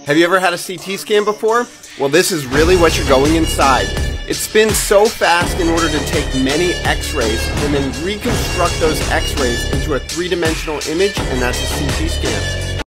Have you ever had a CT scan before? Well, this is really what you're going inside. It spins so fast in order to take many x-rays and then reconstruct those x-rays into a three-dimensional image, and that's a CT scan.